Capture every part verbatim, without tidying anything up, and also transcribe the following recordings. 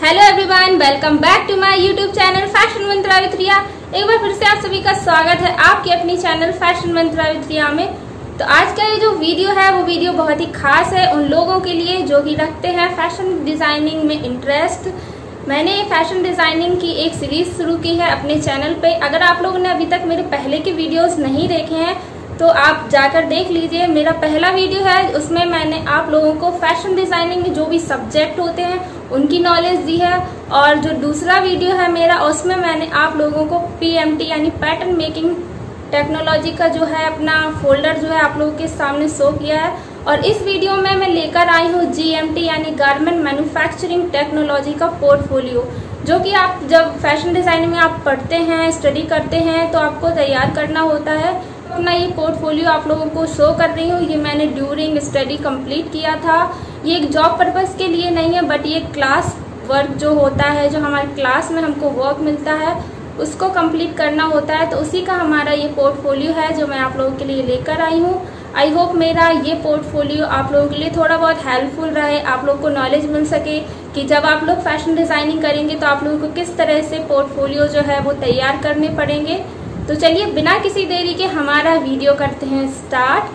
Hello everyone, welcome back to my YouTube channel fashion Mantra with Riya. एक बार फिर से आप सभी का स्वागत है आपके अपनी channel fashion Mantra with Riya में। तो आज का ये जो वीडियो है वो वीडियो बहुत ही खास है उन लोगों के लिए जो कि रखते हैं फैशन डिजाइनिंग में इंटरेस्ट। मैंने फैशन डिजाइनिंग की एक सीरीज शुरू की है अपने चैनल पे। अगर आप लोगों ने अभी तक मेरे पहले के वीडियोस नहीं देखे हैं तो आप जाकर देख लीजिए। मेरा पहला वीडियो है, उसमें मैंने आप लोगों को फैशन डिजाइनिंग में जो भी सब्जेक्ट होते हैं उनकी नॉलेज दी है। और जो दूसरा वीडियो है मेरा, उसमें मैंने आप लोगों को पीएमटी यानी पैटर्न मेकिंग टेक्नोलॉजी का जो है अपना फोल्डर जो है आप लोगों के सामने शो किया है। और इस वीडियो में मैं लेकर आई हूँ जीएमटी यानी गारमेंट मैन्युफैक्चरिंग टेक्नोलॉजी का पोर्टफोलियो, जो कि आप जब फैशन डिजाइनिंग में आप पढ़ते हैं, स्टडी करते हैं तो आपको तैयार करना होता है। अपना ये पोर्टफोलियो आप लोगों को शो कर रही हूँ। ये मैंने ड्यूरिंग स्टडी कंप्लीट किया था। ये एक जॉब पर्पस के लिए नहीं है, बट ये क्लास वर्क जो होता है, जो हमारे क्लास में हमको वर्क मिलता है उसको कंप्लीट करना होता है। तो उसी का हमारा ये पोर्टफोलियो है जो मैं आप लोगों के लिए लेकर आई हूँ। आई होप मेरा ये पोर्टफोलियो आप लोगों के लिए थोड़ा बहुत हेल्पफुल रहे, आप लोग को नॉलेज मिल सके कि जब आप लोग फैशन डिजाइनिंग करेंगे तो आप लोगों को किस तरह से पोर्टफोलियो जो है वो तैयार करने पड़ेंगे। तो चलिए बिना किसी देरी के हमारा वीडियो करते हैं स्टार्ट।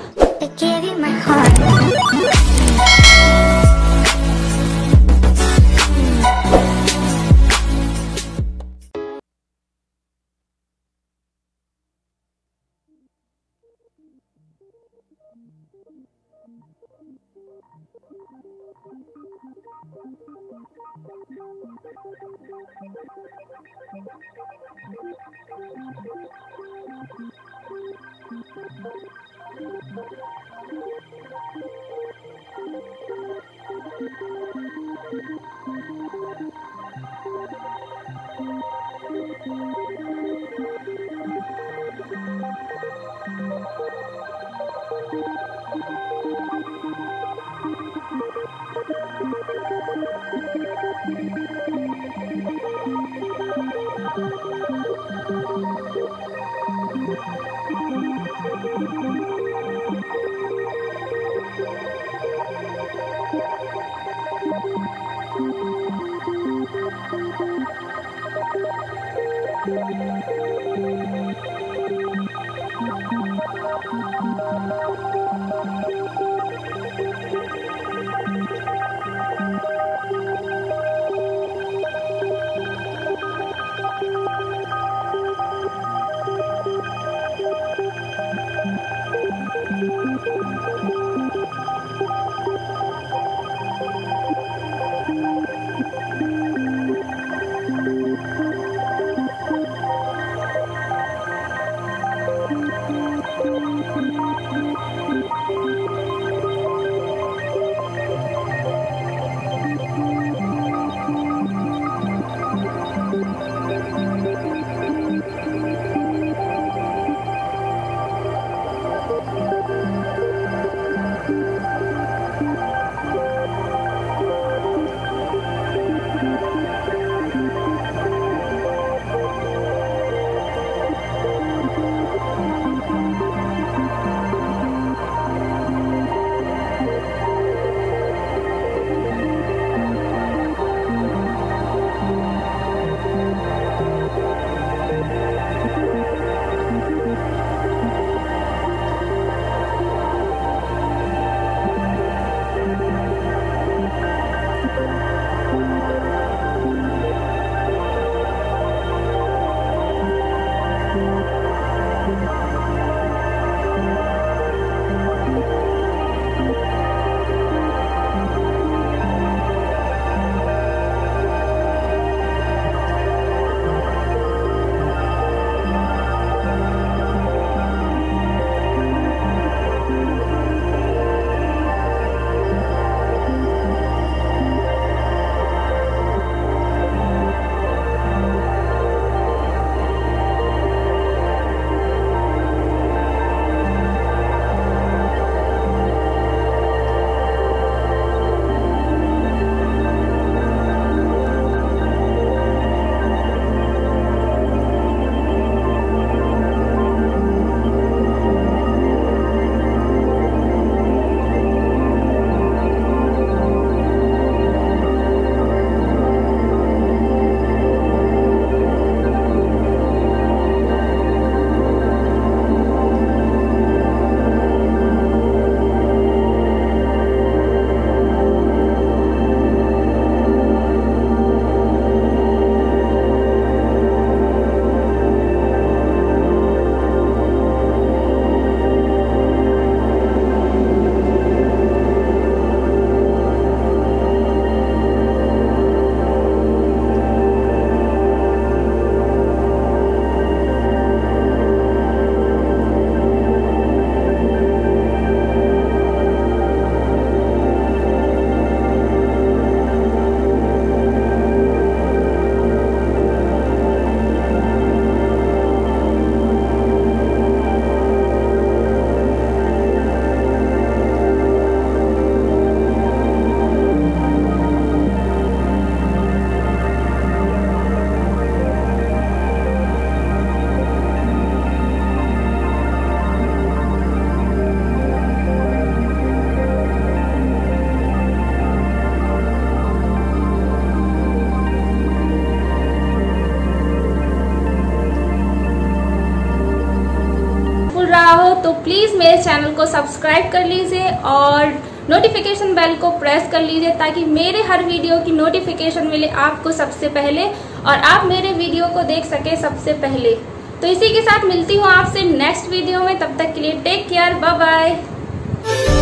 मेरे चैनल को सब्सक्राइब कर लीजिए और नोटिफिकेशन बेल को प्रेस कर लीजिए ताकि मेरे हर वीडियो की नोटिफिकेशन मिले आपको सबसे पहले और आप मेरे वीडियो को देख सके सबसे पहले। तो इसी के साथ मिलती हूँ आपसे नेक्स्ट वीडियो में। तब तक के लिए टेक केयर, बाय बाय।